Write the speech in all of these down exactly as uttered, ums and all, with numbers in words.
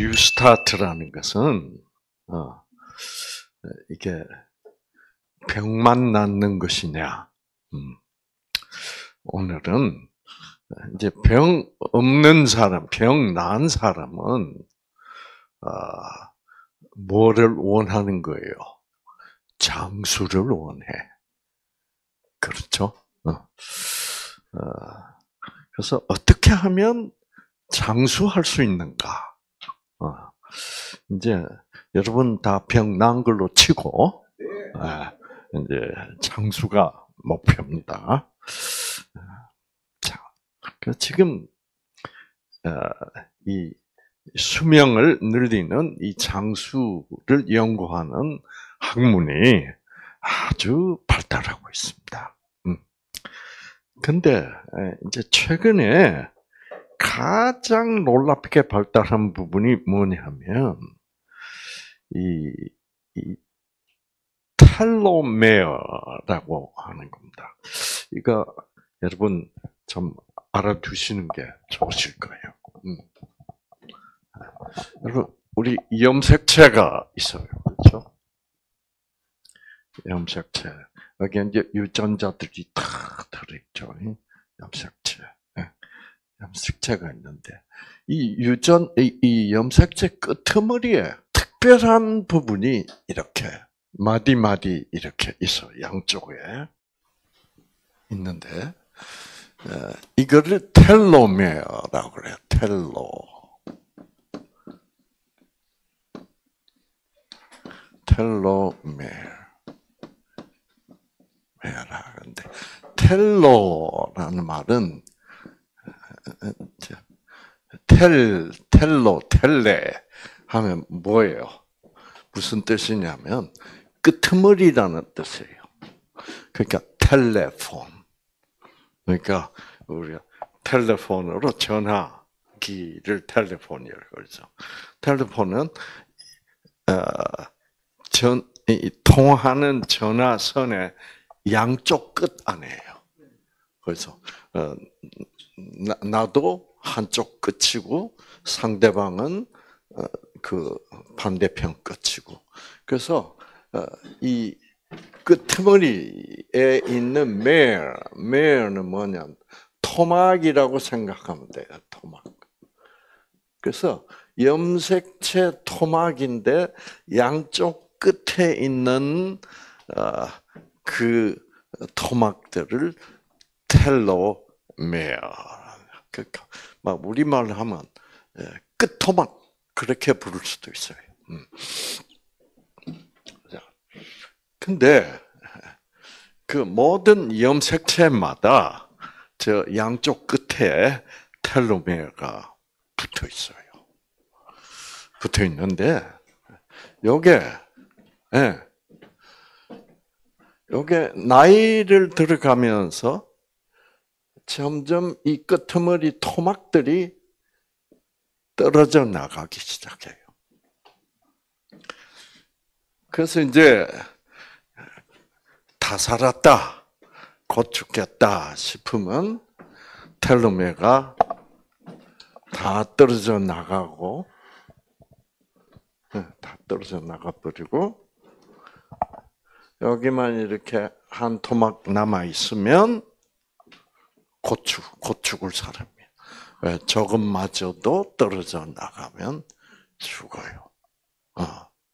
뉴스타트라는 것은 어, 이게 병만 낫는 것이냐? 음, 오늘은 이제 병 없는 사람, 병 나은 사람은 어, 뭐를 원하는 거예요? 장수를 원해. 그렇죠? 어. 어, 그래서 어떻게 하면 장수할 수 있는가? 어, 이제 여러분 다 병 나은 걸로 치고, 예, 이제 장수가 목표입니다. 자, 그 지금 어, 이 수명을 늘리는 이 장수를 연구하는 학문이 아주 발달하고 있습니다. 음. 근데 이제 최근에 가장 놀랍게 발달한 부분이 뭐냐면 이, 이 텔로메어라고 하는 겁니다. 이거 여러분 좀 알아두시는 게 좋으실 거예요. 음. 여러분 우리 염색체가 있어요, 그렇죠? 염색체 여기 이제 유전자들이 다 들어있죠. 염색체, 염색체가 있는데 이 유전 이, 이 염색체 끄트머리에 특별한 부분이 이렇게 마디마디 이렇게 있어 양쪽에 있는데 어, 이거를 텔로메어라고 그래요. 텔로. 텔로메어. 근데 텔로라는 말은 텔, 텔로, 텔레 하면 뭐예요? 무슨 뜻이냐면 끄트머리라는 뜻이에요. 그러니까 텔레폰. 그러니까 우리가 텔레폰으로 전화기를 텔레폰이라고 그러죠. 텔레폰은 어, 전, 이, 통하는 전화선의 양쪽 끝 안에요. 그래서 어, 나, 나도 한쪽 끝이고 상대방은 어, 그 반대편 끝이고. 그래서 어, 이 끄트머리에 있는 메어, 메어는 뭐냐면 토막이라고 생각하면 돼요. 토막. 그래서 염색체 토막인데 양쪽 끝에 있는 어, 그 토막들을 텔로메어, 그러니까 막 우리말로 하면 끝토막 그렇게 부를 수도 있어요. 음. 근데 그 모든 염색체마다 저 양쪽 끝에 텔로메어가 붙어 있어요. 붙어 있는데 요게 예. 요게 나이를 들어가면서 점점 이 끄트머리 토막들이 떨어져 나가기 시작해요. 그래서 이제 다 살았다, 곧 죽겠다 싶으면 텔로메어가 다 떨어져 나가고, 다 떨어져 나가버리고, 여기만 이렇게 한 토막 남아 있으면 곧 죽, 곧 죽을 사람이에요. 저것마저도 떨어져 나가면 죽어요. 어.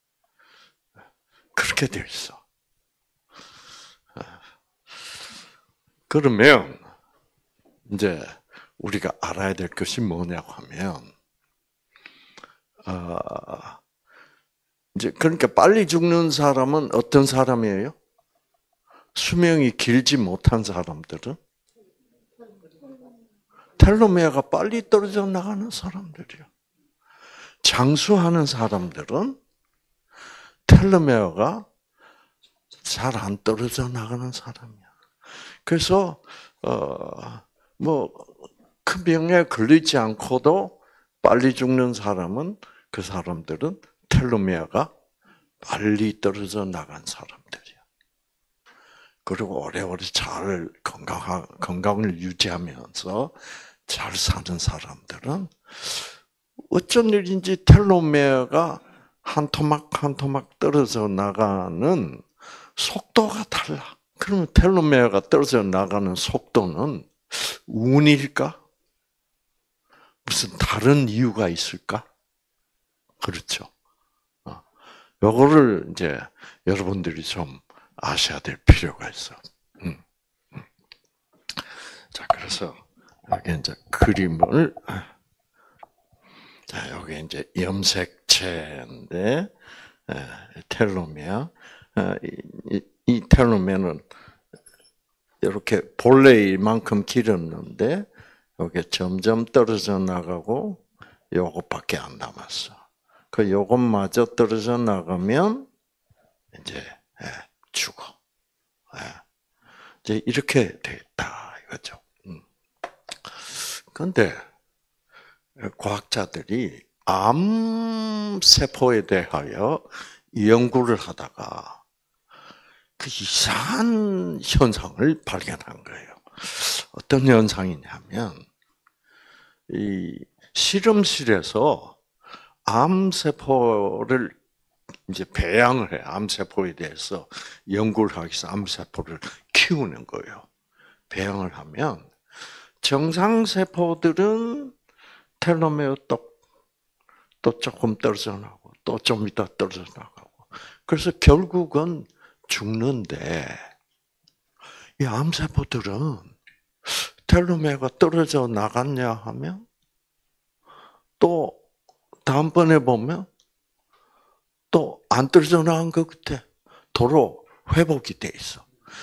그렇게 되어 있어. 그러면 이제 우리가 알아야 될 것이 뭐냐고 하면, 어, 이제 그러니까 빨리 죽는 사람은 어떤 사람이에요? 수명이 길지 못한 사람들은 텔로메어가 빨리 떨어져 나가는 사람들이요. 장수하는 사람들은 텔로메어가 잘 안 떨어져 나가는 사람이야. 그래서 어, 뭐 큰 병에 걸리지 않고도 빨리 죽는 사람은 그 사람들은 텔로메어가 빨리 떨어져 나간 사람들이야. 그리고 오래오래 잘 건강 건강을 유지하면서 잘 사는 사람들은 어쩐 일인지 텔로메어가 한 토막 한 토막 떨어져 나가는 속도가 달라. 그러면 텔로메어가 떨어져 나가는 속도는 운일까? 무슨 다른 이유가 있을까? 그렇죠. 요거를 이제 여러분들이 좀 아셔야 될 필요가 있어. 음. 자, 그래서 여기 이제 그림을 자, 여기 이제 염색체인데 텔로메어. 이, 이 텔로메어는 이렇게 본래만큼 길었는데 이게 점점 떨어져 나가고 요것밖에 안 남았어. 그 요것마저 떨어져 나가면 이제 죽어. 이제 이렇게 돼 있다 이거죠. 그런데 과학자들이 암 세포에 대하여 연구를 하다가 그 이상한 현상을 발견한 거예요. 어떤 현상이냐면 이 실험실에서 암 세포를 이제 배양을 해. 암 세포에 대해서 연구를 하기 위해서 암 세포를 키우는 거예요. 배양을 하면 정상 세포들은 텔로메어 또, 또 조금 떨어져 나가고 또 좀 이따 떨어져 나가고 그래서 결국은 죽는데 이 암 세포들은 텔로메어가 떨어져 나갔냐 하면 또 다음번에 보면 또 안 떨어져 나간 것 같아. 도로 회복이 돼 있어.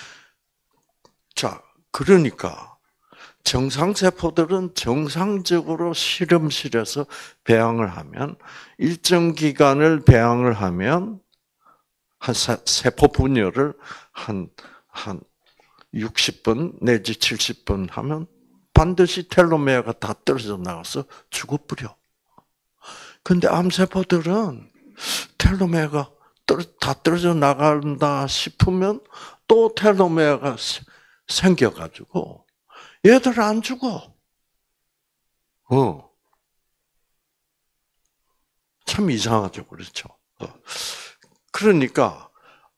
자, 그러니까 정상세포들은 정상적으로 실험실에서 배양을 하면 일정 기간을 배양을 하면 한 세포 분열을 한, 한 육십 분 내지 칠십 분 하면 반드시 텔로메어가 다 떨어져 나가서 죽어버려. 근데 암세포들은 텔로메어가 다 떨어져 나간다 싶으면 또 텔로메어가 생겨가지고 얘들 안 죽어. 어. 참 이상하죠, 그렇죠? 어. 그러니까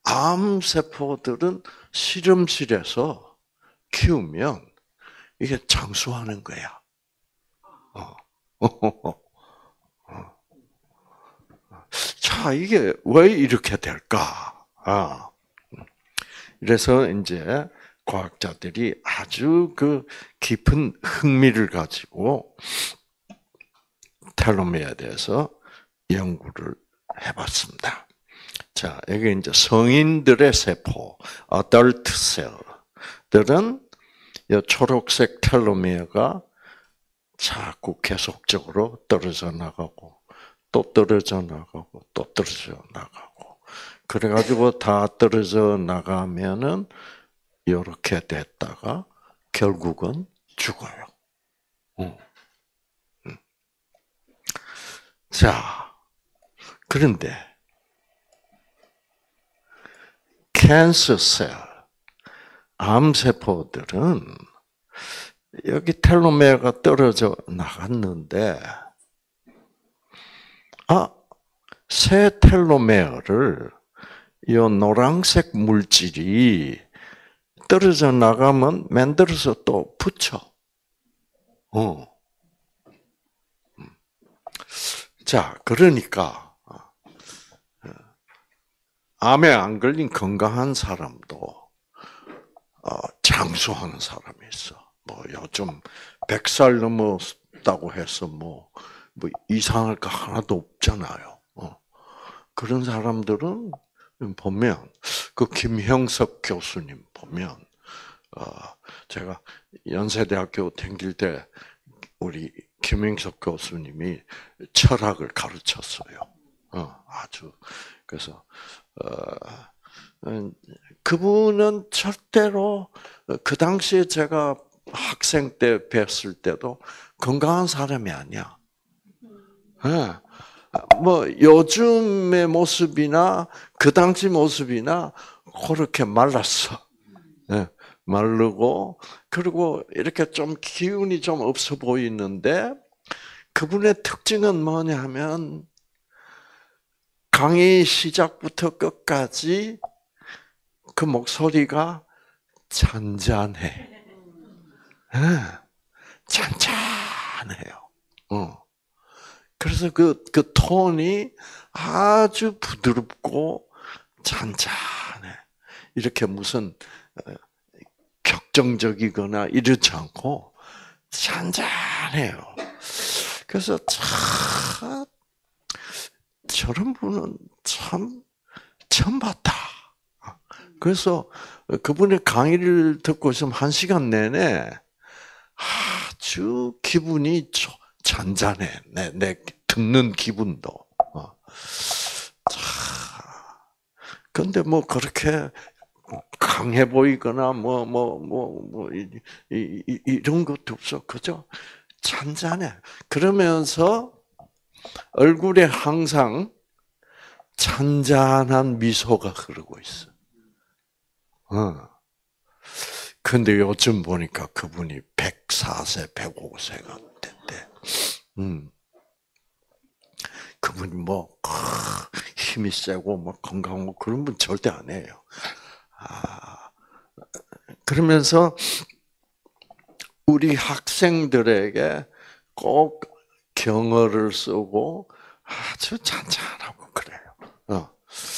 암세포들은 실험실에서 키우면 이게 장수하는 거야. 어. 자, 이게 왜 이렇게 될까? 아. 그래서 이제 과학자들이 아주 그 깊은 흥미를 가지고 텔로메어에 대해서 연구를 해봤습니다. 자, 여기 이제 성인들의 세포, adult cell들은 이 초록색 텔로메어가 자꾸 계속적으로 떨어져 나가고 또 떨어져 나가고 또 떨어져 나가고 그래가지고 다 떨어져 나가면은 이렇게 됐다가 결국은 죽어요. 자, 그런데 캔서셀, 암세포들은 여기 텔로메어가 떨어져 나갔는데 아, 새 텔로메어를 이 노란색 물질이 떨어져 나가면 만들어서 또 붙여. 어. 자, 그러니까 암에 안 걸린 건강한 사람도 장수하는 사람이 있어. 뭐 요즘 백 살 넘었다고 해서 뭐, 뭐 이상할 거 하나도 없잖아요. 어. 그런 사람들은 보면 그 김형석 교수님 보면 어, 제가 연세대학교 다닐 때 우리 김형석 교수님이 철학을 가르쳤어요. 어, 아주 그래서 어, 그분은 절대로 그 당시에 제가 학생 때 뵀을 때도 건강한 사람이 아니야. 네. 뭐 요즘의 모습이나 그 당시 모습이나 그렇게 말랐어. 네. 마르고 그리고 이렇게 좀 기운이 좀 없어 보이는데 그분의 특징은 뭐냐면 강의 시작부터 끝까지 그 목소리가 잔잔해. 네. 잔잔해요. 어. 그래서 그, 그 톤이 아주 부드럽고 잔잔해. 이렇게 무슨 격정적이거나 이렇지 않고 잔잔해요. 그래서 참 저런 분은 참 처음 봤다. 그래서 그분의 강의를 듣고 있으면 한 시간 내내 아주 기분이 잔잔해. 내, 내 듣는 기분도. 그런데 뭐 그렇게 강해 보이거나 뭐 뭐 뭐 뭐 이런 것도 없어. 그죠? 잔잔해. 그러면서 얼굴에 항상 잔잔한 미소가 흐르고 있어. 어. 근데 요즘 보니까 그분이 백사 세, 백오 세가 됐대. 음. 그분이 뭐, 힘이 세고, 뭐, 건강하고, 그런 분 절대 아니에요. 아. 그러면서, 우리 학생들에게 꼭 경어를 쓰고, 아주 잔잔하고 그래요. 어.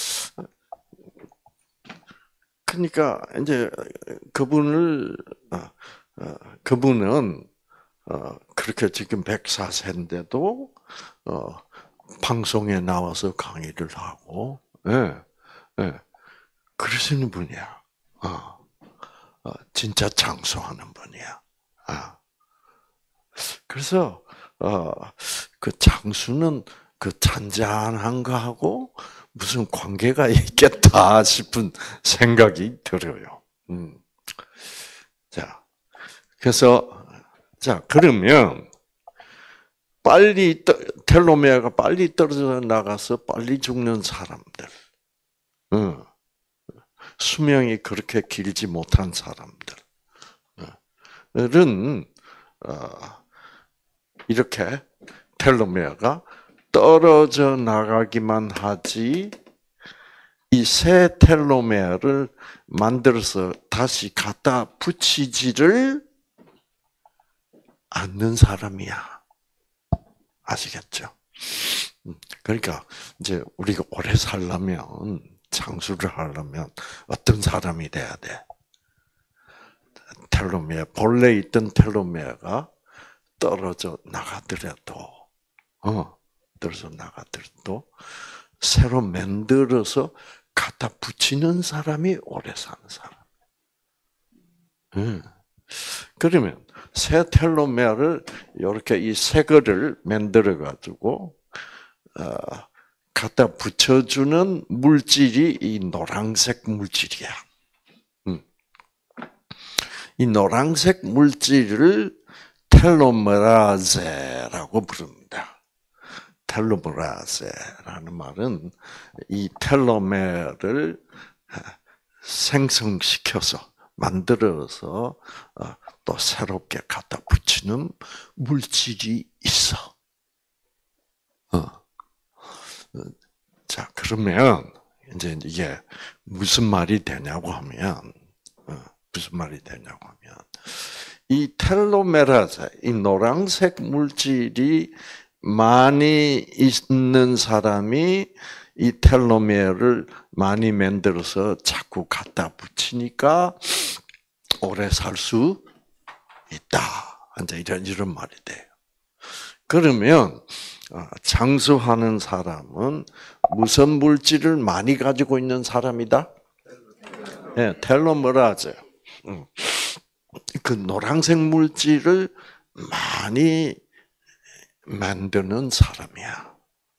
그러니까 이제 그분을 어, 어, 그분은 어, 그렇게 지금 백사 세인데도 어, 방송에 나와서 강의를 하고, 예, 예, 그러시는 분이야. 어, 어, 진짜 장수하는 분이야. 아. 그래서 어, 그 장수는 그 잔잔한 거하고 무슨 관계가 있겠다 싶은 생각이 들어요. 음. 자, 그래서 자 그러면 빨리 텔로메아가 빨리 떨어져 나가서 빨리 죽는 사람들, 음. 수명이 그렇게 길지 못한 사람들은 어, 이렇게 텔로메아가 떨어져 나가기만 하지 이 새 텔로메아를 만들어서 다시 갖다 붙이지를 않는 사람이야. 아시겠죠? 그러니까 이제 우리가 오래 살려면 장수를 하려면 어떤 사람이 돼야 돼? 텔로메아, 본래 있던 텔로메아가 떨어져 나가더라도, 어, 떨어져 나가더라도 새로 만들어서 갖다 붙이는 사람이 오래 사는 사람. 음. 그러면 새 텔로메아를 이렇게 이 새 거를 만들어 가지고 어, 갖다 붙여주는 물질이 이 노란색 물질이야. 음. 이 노란색 물질을 텔로메라제라고 부릅니다. 텔로메라제라는 말은 이 텔로메를 생성시켜서 만들어서 또 새롭게 갖다 붙이는 물질이 있어. 어. 자, 그러면 이제 이게 무슨 말이 되냐고 하면, 무슨 말이 되냐고 하면, 이 텔로메라제, 이 노란색 물질이 많이 있는 사람이 이 텔로메어를 많이 만들어서 자꾸 갖다 붙이니까 오래 살 수 있다. 이제 이런 이런 말이 돼요. 그러면 장수하는 사람은 무슨 물질을 많이 가지고 있는 사람이다? 네, 텔로메라제. 그 노란색 물질을 많이 만드는 사람이야.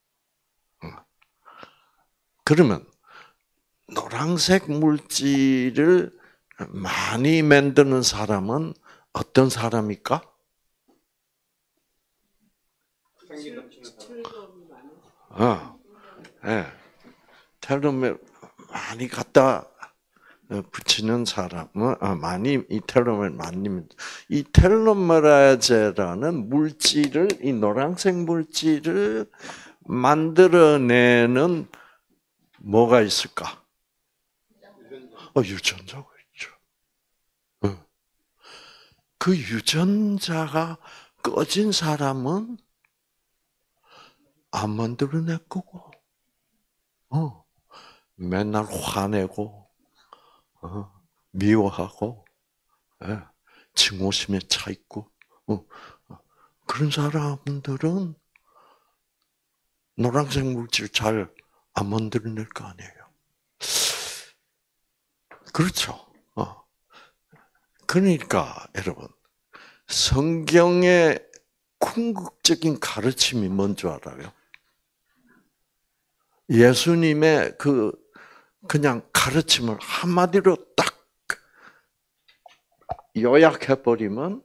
그러면 노란색 물질을 많이 만드는 사람은 어떤 사람일까? 어, 예, 텔로메 많이 갖다 붙이는 사람은 아, 많이 이 텔로메라 많이 이 텔로메라제라는 물질을 이 노란색 물질을 만들어내는 뭐가 있을까? 어, 유전자가 있죠. 어. 그 유전자가 꺼진 사람은 안 만들어낼 거고, 어, 맨날 화내고, 어, 미워하고, 예, 증오심에 차 있고, 어, 그런 사람들은 노란색 물질 잘 안 만들어낼 거 아니에요. 그렇죠. 어. 그러니까 여러분 성경의 궁극적인 가르침이 뭔 줄 알아요? 예수님의 그 그냥 가르침을 한마디로 딱 요약해 버리면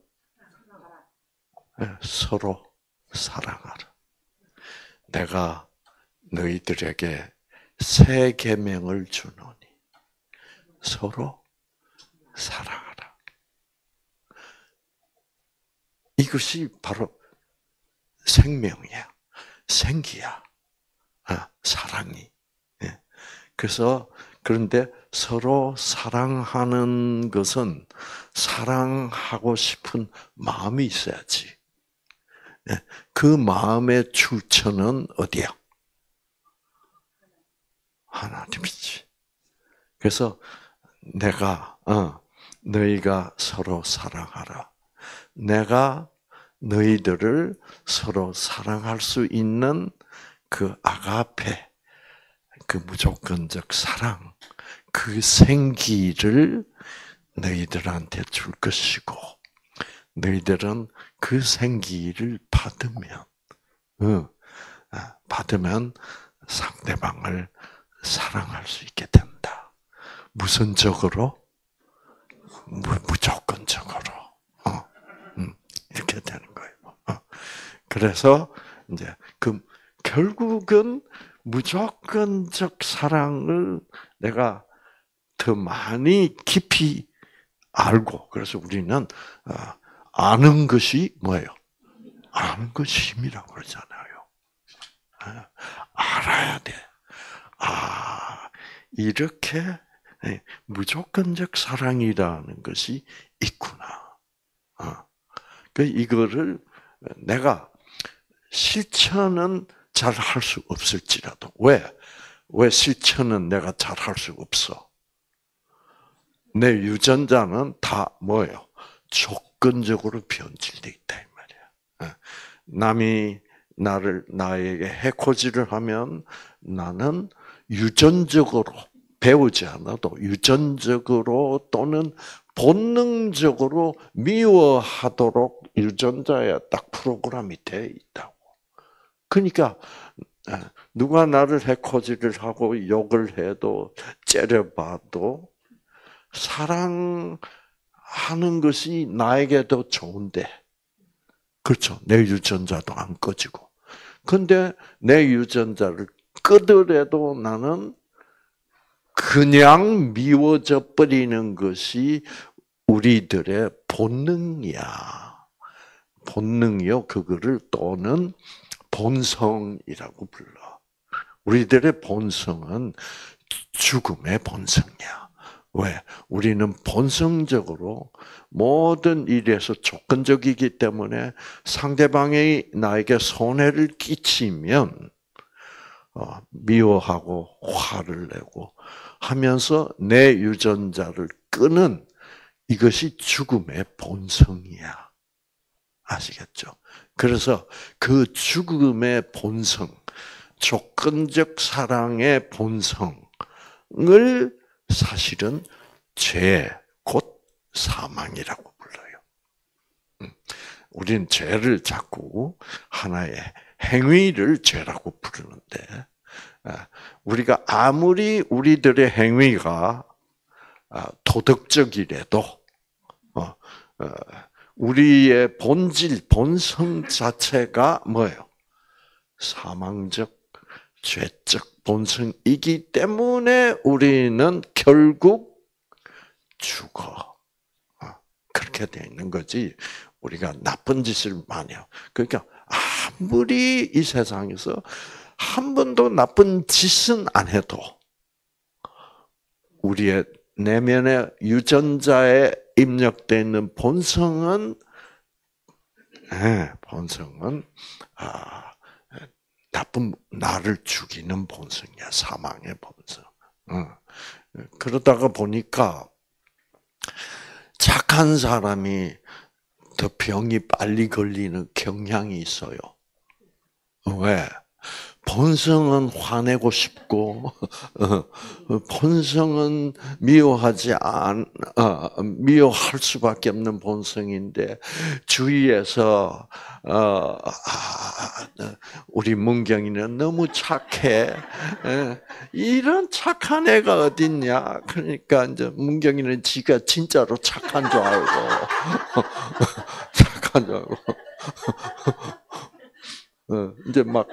서로 사랑하라. 내가 너희들에게 새 계명을 주노니 서로 사랑하라. 이것이 바로 생명이야, 생기야, 아, 사랑이. 그래서 그런데 서로 사랑하는 것은 사랑하고 싶은 마음이 있어야지. 그 마음의 출처는 어디야? 하나님이지. 그래서 내가 어, 너희가 서로 사랑하라. 내가 너희들을 서로 사랑할 수 있는 그 아가페, 그 무조건적 사랑, 그 생기를 너희들한테 줄 것이고, 너희들은 그 생기를 받으면, 어, 받으면 상대방을 사랑할 수 있게 된다. 무슨 적으로? 무조건적으로. 어, 음, 이렇게 되는 거예요. 어. 그래서 이제 그 결국은 무조건적 사랑을 내가 더 많이 깊이 알고, 그래서 우리는 아는 것이 뭐예요? 아는 것이 힘이라고 그러잖아요. 알아야 돼. 아, 이렇게 무조건적 사랑이라는 것이 있구나. 그 이거를 내가 실천은 잘 할 수 없을지라도 왜? 왜 실천은 내가 잘 할 수 없어? 내 유전자는 다 뭐예요? 조건적으로 변질되어 있다 이 말이야. 남이 나를 나에게 해코지를 하면 나는 유전적으로 배우지 않아도 유전적으로 또는 본능적으로 미워하도록 유전자에 딱 프로그램이 되어 있다고. 그러니까 누가 나를 해코지를 하고 욕을 해도 째려봐도 사랑하는 것이 나에게도 좋은데, 그렇죠. 내 유전자도 안 꺼지고. 근데 내 유전자를 끄더라도 나는 그냥 미워져 버리는 것이 우리들의 본능이야. 본능이요. 그거를 또는 본성이라고 불러. 우리들의 본성은 죽음의 본성이야. 왜? 우리는 본성적으로 모든 일에서 조건적이기 때문에 상대방이 나에게 손해를 끼치면 미워하고 화를 내고 하면서 내 유전자를 끄는 이것이 죽음의 본성이야. 아시겠죠? 그래서 그 죽음의 본성, 조건적 사랑의 본성을 사실은 죄, 곧 사망이라고 불러요. 우리는 죄를 자꾸 하나의 행위를 죄라고 부르는데, 우리가 아무리 우리들의 행위가 도덕적이라도 우리의 본질, 본성 자체가 뭐예요? 사망적, 죄적 본성이기 때문에 우리는 결국 죽어. 그렇게 돼 있는 거지. 우리가 나쁜 짓을 많이 해요. 그러니까 아무리 이 세상에서 한 번도 나쁜 짓은 안 해도 우리의 내면의 유전자에 입력되어 있는 본성은, 네, 본성은 아, 나쁜 나를 죽이는 본성이야. 사망의 본성. 어. 그러다가 보니까 착한 사람이 더 병이 빨리 걸리는 경향이 있어요. 왜? 본성은 화내고 싶고, 본성은 미워하지 않, 미워할 수밖에 없는 본성인데, 주위에서, 어, 우리 문경이는 너무 착해. 이런 착한 애가 어딨냐? 그러니까 이제 문경이는 지가 진짜로 착한 줄 알고, 착한 줄 알고. 어, 이제 막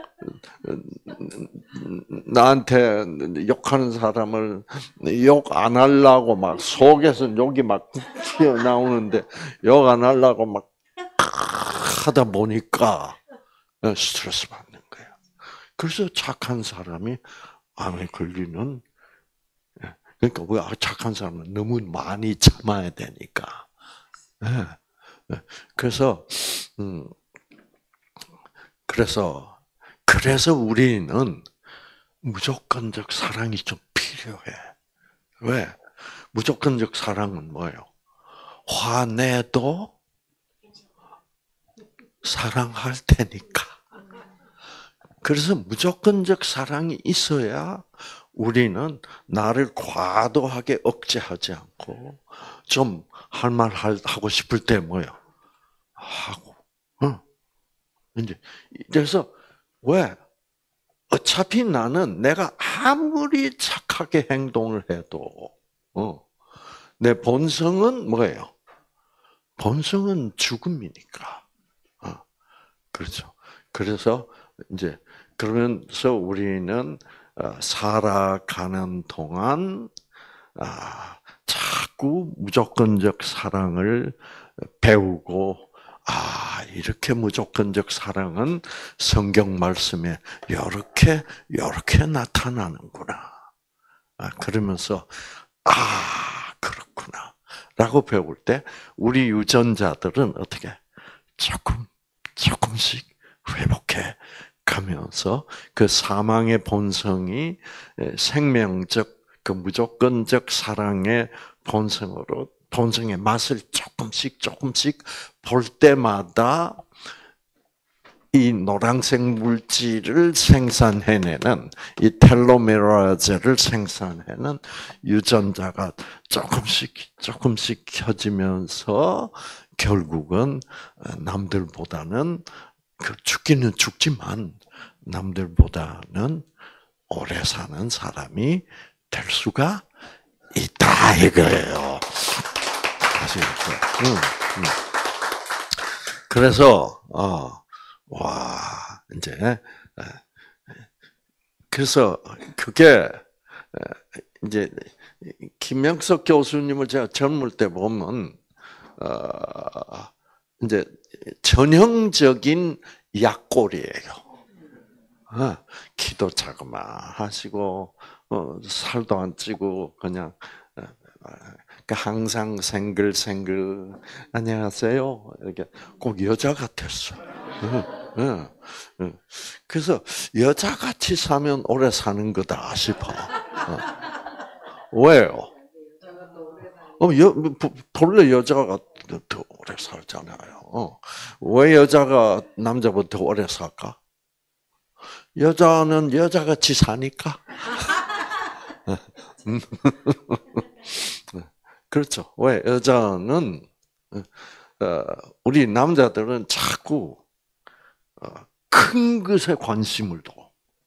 나한테 욕하는 사람을 욕 안 하려고 막 속에서 욕이 막 튀어나오는데 욕 안 하려고 막 하다 보니까 스트레스 받는 거예요. 그래서 착한 사람이 암에 걸리는, 그러니까 왜 착한 사람은 너무 많이 참아야 되니까. 그래서 음. 그래서, 그래서 우리는 무조건적 사랑이 좀 필요해. 왜? 무조건적 사랑은 뭐예요? 화내도 사랑할 테니까. 그래서 무조건적 사랑이 있어야 우리는 나를 과도하게 억제하지 않고 좀 할 말 하고 싶을 때 뭐예요? 하고. 이제 그래서 왜? 어차피 나는 내가 아무리 착하게 행동을 해도 어, 내 본성은 뭐예요? 본성은 죽음이니까. 어, 그렇죠. 그래서 이제 그러면서 우리는 살아가는 동안 아, 자꾸 무조건적 사랑을 배우고. 아, 이렇게 무조건적 사랑은 성경 말씀에 이렇게, 이렇게 나타나는구나. 아, 그러면서, 아, 그렇구나. 라고 배울 때, 우리 유전자들은 어떻게, 조금, 조금씩 회복해 가면서 그 사망의 본성이 생명적, 그 무조건적 사랑의 본성으로 본성의 맛을 조금씩 조금씩 볼 때마다 이 노란색 물질을 생산해내는 이 텔로메라제를 생산해내는 유전자가 조금씩 조금씩 켜지면서 결국은 남들보다는 그 죽기는 죽지만 남들보다는 오래 사는 사람이 될 수가 있다 이거예요. 응, 응. 그래서 어, 와 이제 그래서 그게 이제 김명석 교수님을 제가 젊을 때 보면 어, 이제 전형적인 약골이에요. 어, 키도 자그마 하시고 어, 살도 안 찌고 그냥. 항상 생글생글 안녕하세요 이렇게 꼭 여자 같았어. 그래서 여자같이 사면 오래 사는 거다 싶어. 왜요? 본래 여자가 더 오래 살잖아요. 왜 여자가 남자보다 더 오래 살까? 여자는 여자같이 사니까. 그렇죠. 왜? 여자는, 우리 남자들은 자꾸 큰 것에 관심을 둬.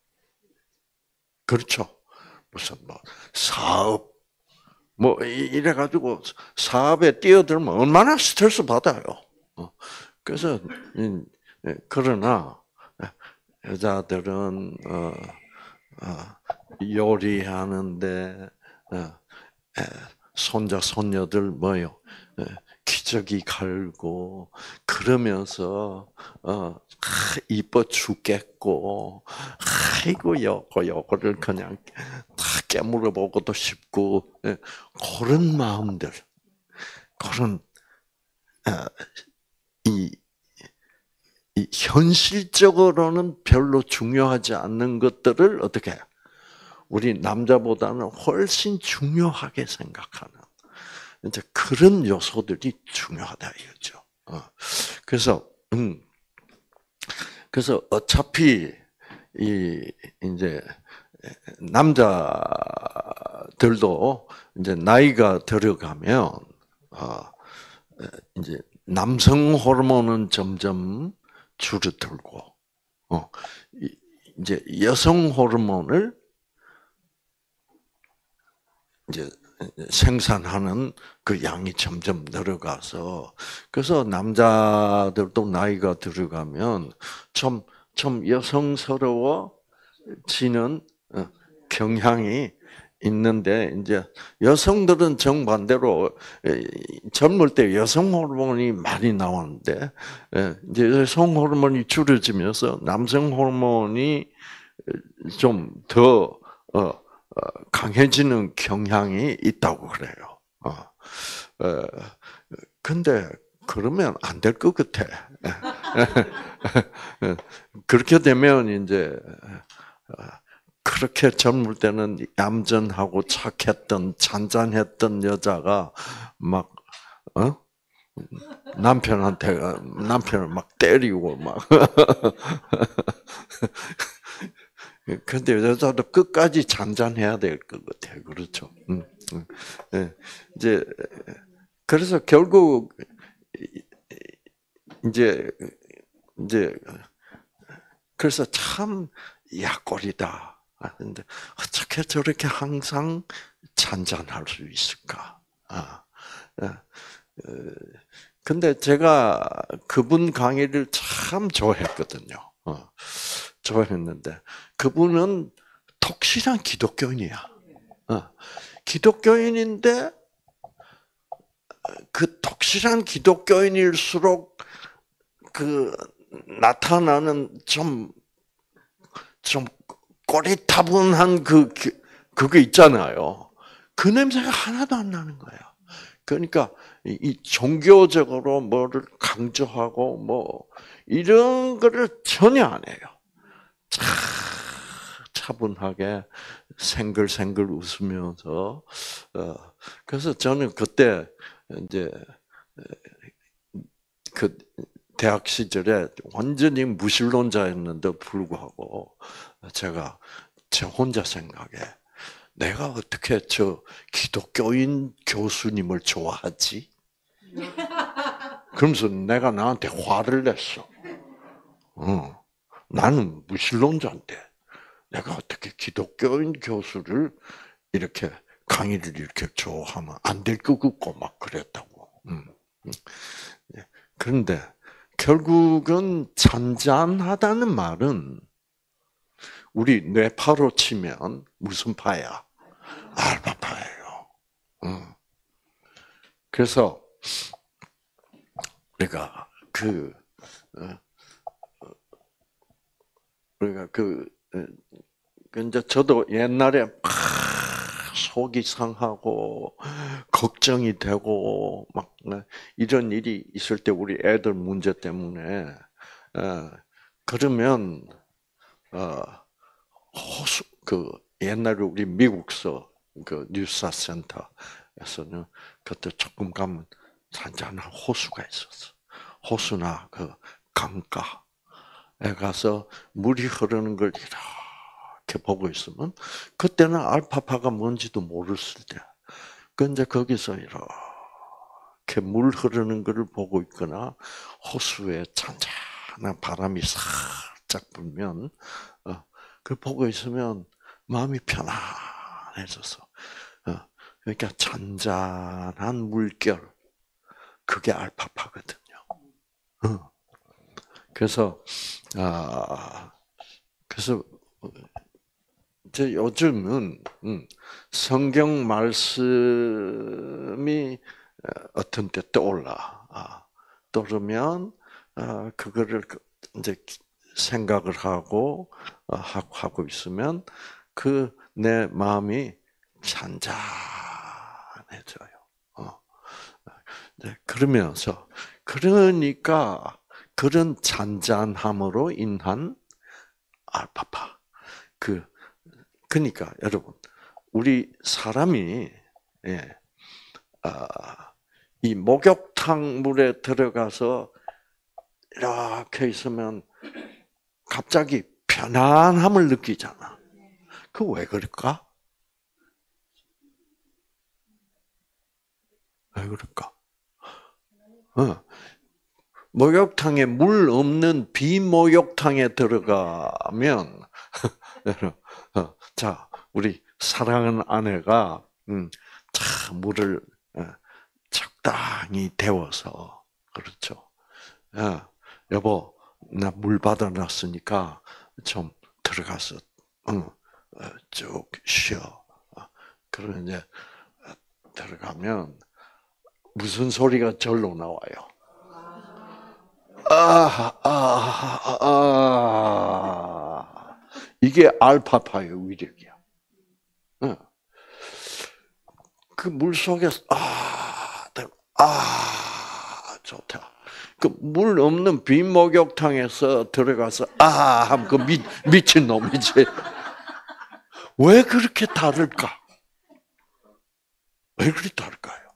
그렇죠. 무슨 뭐, 사업, 뭐, 이래가지고 사업에 뛰어들면 얼마나 스트레스 받아요. 그래서, 그러나, 여자들은, 요리하는데, 손자 손녀들 뭐요? 기저귀 갈고 그러면서 어 아, 이뻐 죽겠고 아이고 요거 요거를 그냥 다 깨물어 보고도 싶고 예, 그런 마음들 그런 어, 이, 이 현실적으로는 별로 중요하지 않는 것들을 어떻게 해요? 우리 남자보다는 훨씬 중요하게 생각하는 이제 그런 요소들이 중요하다 이거죠. 어. 그래서 음 그래서 어차피 이 이제 남자들도 이제 나이가 들어가면 어 이제 남성 호르몬은 점점 줄어들고 어 이제 여성 호르몬을 이제 생산하는 그 양이 점점 늘어가서 그래서 남자들도 나이가 들어가면 좀, 좀 여성스러워지는 경향이 있는데 이제 여성들은 정반대로 젊을 때 여성 호르몬이 많이 나오는데 이제 여성 호르몬이 줄어지면서 남성 호르몬이 좀 더 강해지는 경향이 있다고 그래요. 어, 어, 근데 그러면 안 될 것 같아. 그렇게 되면 이제 그렇게 젊을 때는 얌전하고 착했던 잔잔했던 여자가 막 어? 남편한테 남편을 막 때리고 막 근데 여자도 끝까지 잔잔해야 될 것 같아요. 그렇죠. 음, 음. 네. 이제 그래서 결국 이제 이제 그래서 참 약골이다. 근데 어떻게 저렇게 항상 잔잔할 수 있을까? 아, 아, 근데 제가 그분 강의를 참 좋아했거든요. 어, 좋아했는데 그분은 독실한 기독교인이야. 어, 기독교인인데 그 독실한 기독교인일수록 그 나타나는 좀 좀 꼬리타분한 그 그거 있잖아요. 그 냄새가 하나도 안 나는 거예요. 그러니까 이 종교적으로 뭐를 강조하고 뭐 이런 거를 전혀 안 해요. 차, 차분하게 생글생글 웃으면서 어 그래서 저는 그때 이제 그 대학 시절에 완전히 무신론자였는데 불구하고 제가 제 혼자 생각에 내가 어떻게 저 기독교인 교수님을 좋아하지? 그러면서 내가 나한테 화를 냈어. 어, 나는 무신론자인데 내가 어떻게 기독교인 교수를 이렇게 강의를 이렇게 좋아하면 안 될 것 같고 막 그랬다고. 음, 음. 그런데 결국은 잔잔하다는 말은 우리 뇌파로 치면 무슨 파야? 알파파예요. 음. 그래서 우리가 그 우리가 그 이제 저도 옛날에 막 속이 상하고 걱정이 되고 막 이런 일이 있을 때 우리 애들 문제 때문에 그러면 호수 그 옛날에 우리 미국서 그 뉴스 센터에서는 그때 조금 가면 잔잔한 호수가 있었어. 호수나 그 강가에 가서 물이 흐르는 걸 이렇게 보고 있으면 그때는 알파파가 뭔지도 모르을 때. 근데 거기서 이렇게 물 흐르는 것을 보고 있거나 호수에 잔잔한 바람이 살짝 불면 어, 그 보고 있으면 마음이 편안해져서 어, 그러니까 잔잔한 물결 그게 알파파거든요. 어. 그래서 아 그래서 이제 요즘은 음, 성경 말씀이 어떤 때 떠올라. 아, 떠오르면 아, 그거를 그 이제 생각을 하고 어, 하고 있으면 그 내 마음이 잔잔해져요. 어. 네, 그러면서 그러니까 그런 잔잔함으로 인한 알파파. 그 그러니까 여러분 우리 사람이 예, 아, 이 목욕탕 물에 들어가서 이렇게 있으면 갑자기 편안함을 느끼잖아. 그 왜 그럴까? 왜 그럴까? 어. 목욕탕에 물 없는 비목욕탕에 들어가면 어, 자 우리 사랑하는 아내가 음, 자 물을 어, 적당히 데워서 그렇죠. 어, 여보 나 물 받아놨으니까 좀 들어가서 응, 어, 쭉 쉬어. 어, 그러면 이제 들어가면 무슨 소리가 절로 나와요? 아, 아, 아, 이게 알파파의 위력이야. 응. 그 물 속에서 아, 아, 좋다. 그 물 없는 빈 목욕탕에서 들어가서 아, 하면 그 미, 미친 놈이지. 왜 그렇게 다를까? 왜 그렇게 다를까요?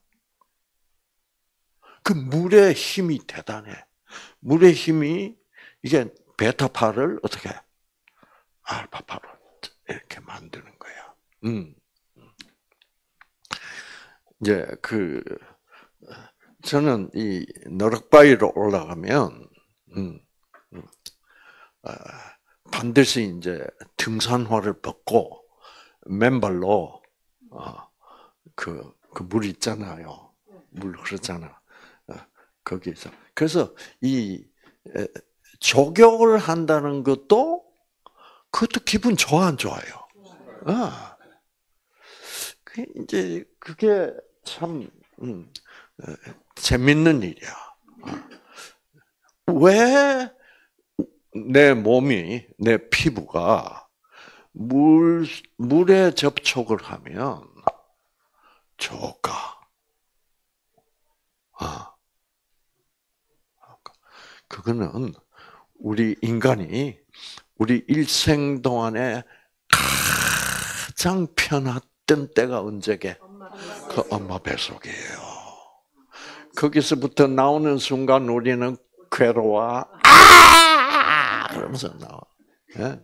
그 물의 힘이 대단해. 물의 힘이 이게 베타파를 어떻게 알파파로 이렇게 만드는 거야. 음. 이제 그 저는 이 너럭바위로 올라가면 음, 음, 아, 반드시 이제 등산화를 벗고 맨발로 어, 그, 그 물 있잖아요. 물 흐르잖아. 어, 거기서. 그래서 이 에, 조격을 한다는 것도 그것도 기분 좋아 안 좋아요? 아, 그 이제 그게 참 음, 어, 재밌는 일이야. 왜 내 몸이 내 피부가 물 물에 접촉을 하면 좋을까? 아, 그거는 우리 인간이 우리 일생 동안에 가장 편했던 때가 언제게? 그 엄마 뱃속이에요. 거기서부터 나오는 순간 우리는 괴로워. 아! 그러면서 나와. 예?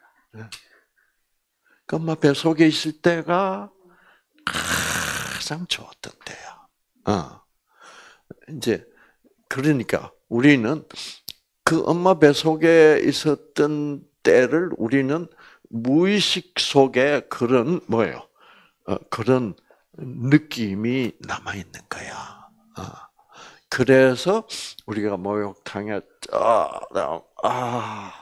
그 엄마 뱃속에 있을 때가 가장 좋았던 때야. 어. 이제 그러니까 우리는 그 엄마 뱃속에 있었던 때를 우리는 무의식 속에 그런 뭐예요? 어, 그런 느낌이 남아 있는 거야. 어. 그래서 우리가 목욕탕에 아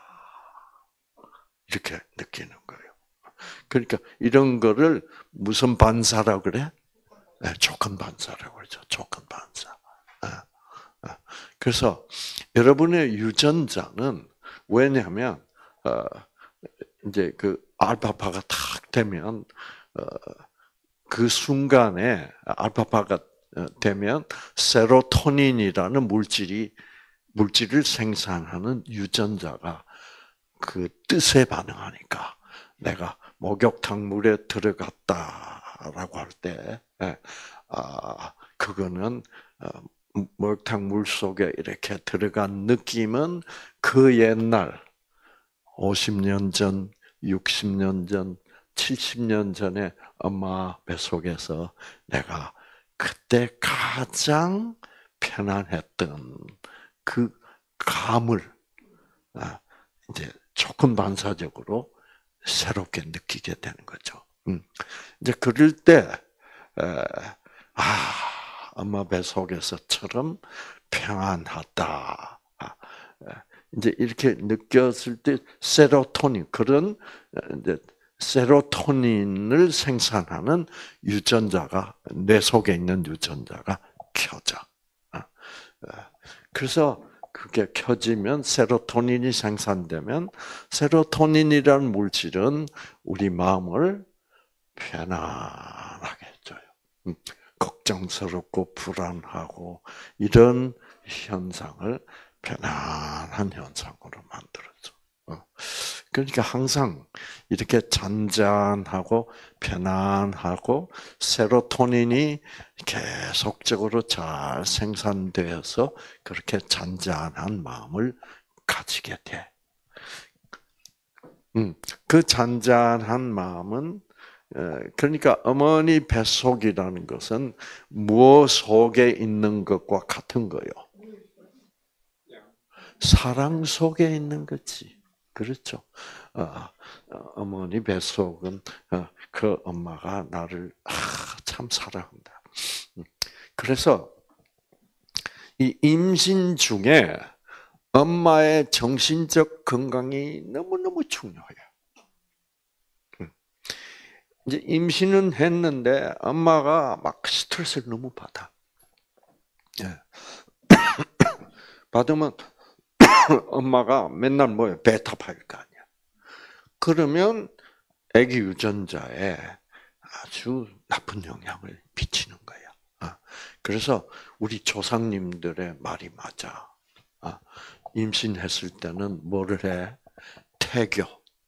이렇게 느끼는 거예요. 그러니까 이런 거를 무슨 반사라고 그래? 네, 조건 반사라고 그러죠. 조건 반사. 어, 어. 그래서 여러분의 유전자는 왜냐하면 어, 이제 그 알파파가 탁 되면 어, 그 순간에 알파파가 되면 세로토닌이라는 물질이 물질을 생산하는 유전자가 그 뜻에 반응하니까 내가 목욕탕 물에 들어갔다라고 할 때, 아 그거는 목욕탕 물 속에 이렇게 들어간 느낌은 그 옛날 오십 년 전, 육십 년 전, 칠십 년 전에 엄마 뱃속에서 내가 그때 가장 편안했던 그 감을 이제 조금 반사적으로 새롭게 느끼게 되는 거죠. 이제 그럴 때, 아, 엄마 뱃속에서처럼 평안하다. 이제 이렇게 느꼈을 때 세로토닌 그런 이제 세로토닌을 생산하는 유전자가 뇌 속에 있는 유전자가 켜져. 그래서 그게 켜지면 세로토닌이 생산되면 세로토닌이라는 물질은 우리 마음을 편안하게 해줘요. 걱정스럽고 불안하고 이런 현상을 편안한 현상으로 만들어줘. 그러니까 항상 이렇게 잔잔하고 편안하고 세로토닌이 계속적으로 잘 생산되어서 그렇게 잔잔한 마음을 가지게 돼. 그 잔잔한 마음은 그러니까 어머니 뱃속이라는 것은 무엇 속에 있는 것과 같은 거요. 사랑 속에 있는 거지. 그렇죠. 어, 어머니 뱃속은 어, 그 엄마가 나를 아, 참 사랑한다. 그래서 이 임신 중에 엄마의 정신적 건강이 너무너무 중요해요. 이제 임신은 했는데 엄마가 막 스트레스를 너무 받아. 예. 받으면 엄마가 맨날 뭐예요? 배탈할 거 아니야. 그러면 아기 유전자에 아주 나쁜 영향을 미치는 거야. 그래서 우리 조상님들의 말이 맞아. 임신했을 때는 뭐를 해? 태교.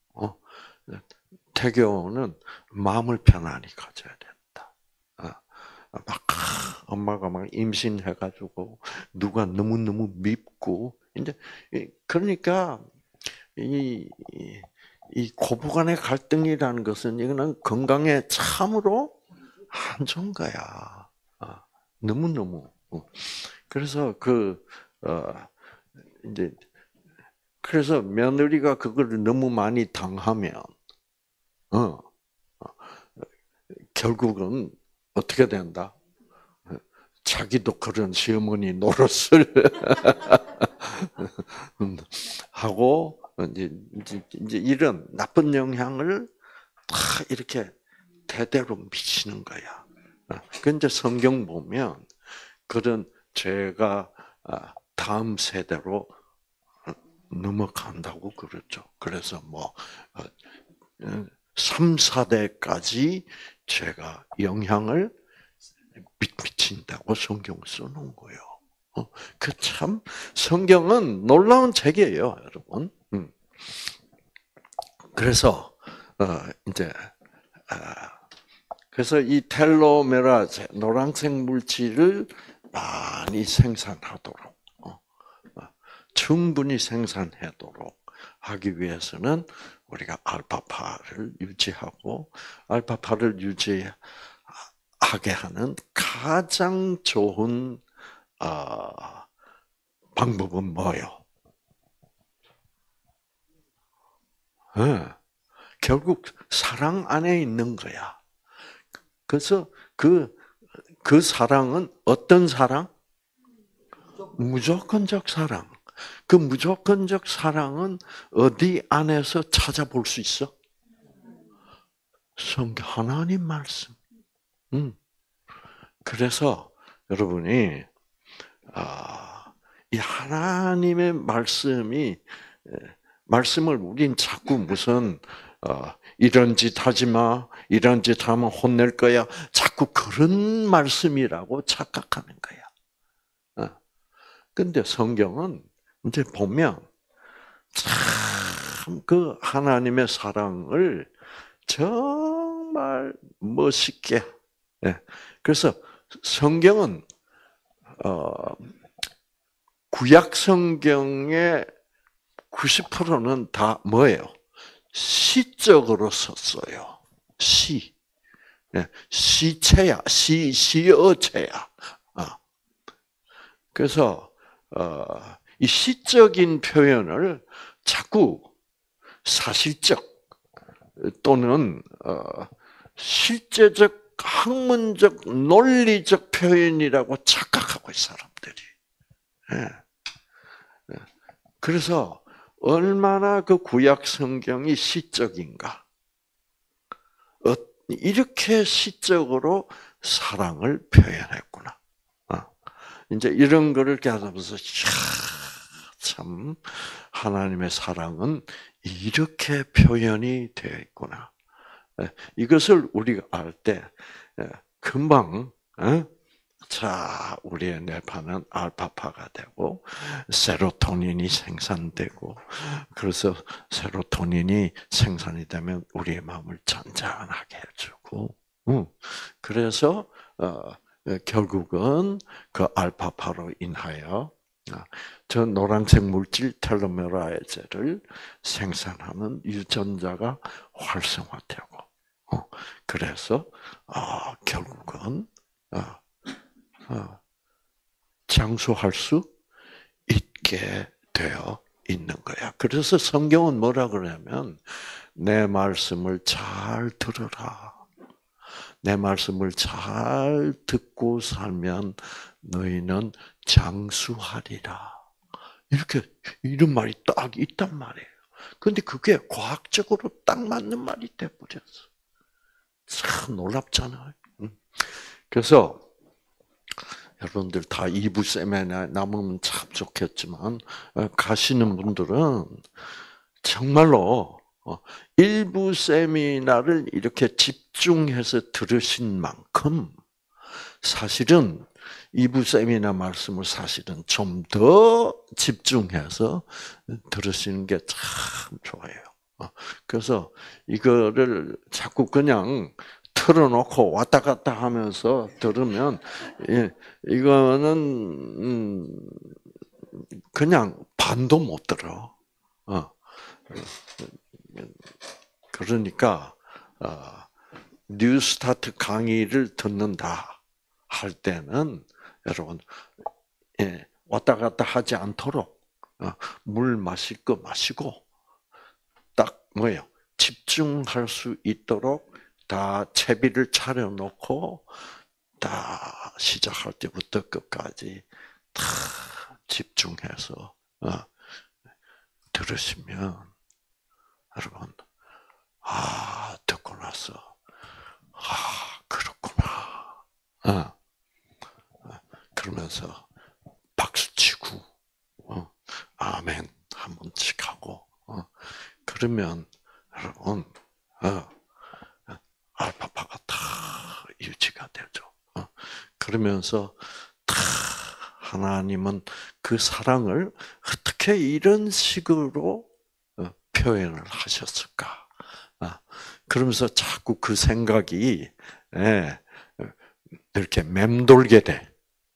태교는 마음을 편안히 가져야 된다. 막 엄마가 막 임신해가지고 누가 너무 너무 밉고 이제 그러니까 이, 이 고부간의 갈등이라는 것은 이거는 건강에 참으로 안 좋은 거야. 너무 너무. 그래서 그 어, 이제 그래서 며느리가 그걸 너무 많이 당하면 어, 결국은 어떻게 된다? 자기도 그런 시어머니 노릇을 하고 이제, 이제 이런 나쁜 영향을 다 이렇게 대대로 미치는 거야. 그 이제 성경 보면 그런 죄가 다음 세대로 넘어간다고 그러죠. 그래서 뭐 삼, 사 대까지 죄가 영향을 미친다고 성경 써놓은 거예요. 그 참 성경은 놀라운 책이에요, 여러분. 그래서 이제 그래서 이 텔로메라제 노란색 물질을 많이 생산하도록 충분히 생산하도록 하기 위해서는 우리가 알파파를 유지하고 알파파를 유지하게 하는 가장 좋은 어, 방법은 뭐예요? 네. 결국 사랑 안에 있는 거야. 그래서 그, 그 사랑은 어떤 사랑? 무조건적 사랑. 그 무조건적 사랑은 어디 안에서 찾아볼 수 있어? 성경 하나님 말씀. 음. 그래서 여러분이 아, 이 하나님의 말씀이 말씀을 우린 자꾸 무슨 어, 이런 짓 하지 마, 이런 짓 하면 혼낼 거야. 자꾸 그런 말씀이라고 착각하는 거야. 어. 근데 성경은 이제 보면 참 그 하나님의 사랑을 정말 멋있게. 예. 그래서 성경은 어, 구약 성경의 구십 퍼센트는 다 뭐예요? 시적으로 썼어요. 시. 예. 시체야, 시, 시어체야. 아. 그래서 어, 이 시적인 표현을 자꾸 사실적 또는 어, 실제적, 학문적, 논리적 표현이라고 착각하고 있어요, 사람들이. 예. 그래서 얼마나 그 구약 성경이 시적인가. 이렇게 시적으로 사랑을 표현했구나. 이제 이런 거를 깨달아서 참 하나님의 사랑은 이렇게 표현이 되어 있구나. 이것을 우리가 알 때 금방 자 우리의 뇌파는 알파파가 되고 세로토닌이 생산되고 그래서 세로토닌이 생산이 되면 우리의 마음을 잔잔하게 해주고 그래서 결국은 그 알파파로 인하여 저 노란색 물질 텔로메라이즈를 생산하는 유전자가 활성화되고, 그래서 어, 결국은 어, 어, 장수할 수 있게 되어 있는 거야. 그래서 성경은 뭐라 그러냐면 내 말씀을 잘 들으라. 내 말씀을 잘 듣고 살면 너희는 장수하리라. 이렇게 이런 말이 딱 있단 말이에요. 그런데 그게 과학적으로 딱 맞는 말이 돼버렸어. 참 놀랍잖아요. 그래서 여러분들 다 이 부 세미나 남으면 참 좋겠지만 가시는 분들은 정말로 일 부 세미나를 이렇게 집중해서 들으신 만큼 사실은 이 부 세미나 말씀을 사실은 좀 더 집중해서 들으시는 게 참 좋아요. 그래서 이거를 자꾸 그냥 틀어놓고 왔다 갔다 하면서 들으면 이거는 그냥 반도 못 들어. 그러니까 뉴스타트 강의를 듣는다 할 때는 여러분 왔다 갔다 하지 않도록 물 마실 거 마시고 딱 뭐예요? 집중할 수 있도록 다 채비를 차려놓고 다 시작할 때부터 끝까지 다 집중해서 들으시면 여러분 아 듣고 나서 아 그렇구나 아, 그러면서 박수치고 어, 아멘 한 번씩 하고 어, 그러면 여러분 어, 알파파가 다 유지가 되죠. 어, 그러면서 다 하나님은 그 사랑을 어떻게 이런 식으로 표현을 하셨을까? 그러면서 자꾸 그 생각이 이렇게 맴돌게 돼.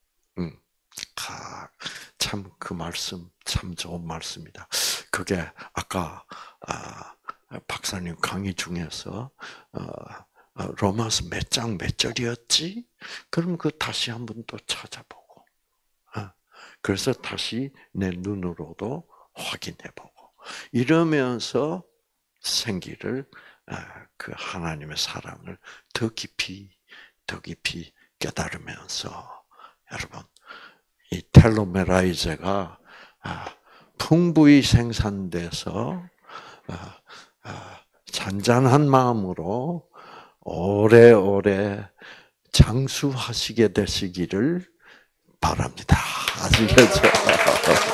참 그 말씀 참 좋은 말씀이다. 그게 아까 박사님 강의 중에서 로마서 몇 장 몇 절이었지? 그럼 그 다시 한번 또 찾아보고, 그래서 다시 내 눈으로도 확인해보고 이러면서 생기를 그 하나님의 사랑을 더 깊이 더 깊이 깨달으면서 여러분 이 텔로메라이즈가 풍부히 생산돼서 잔잔한 마음으로 오래오래 장수하시게 되시기를 바랍니다. 아시겠죠?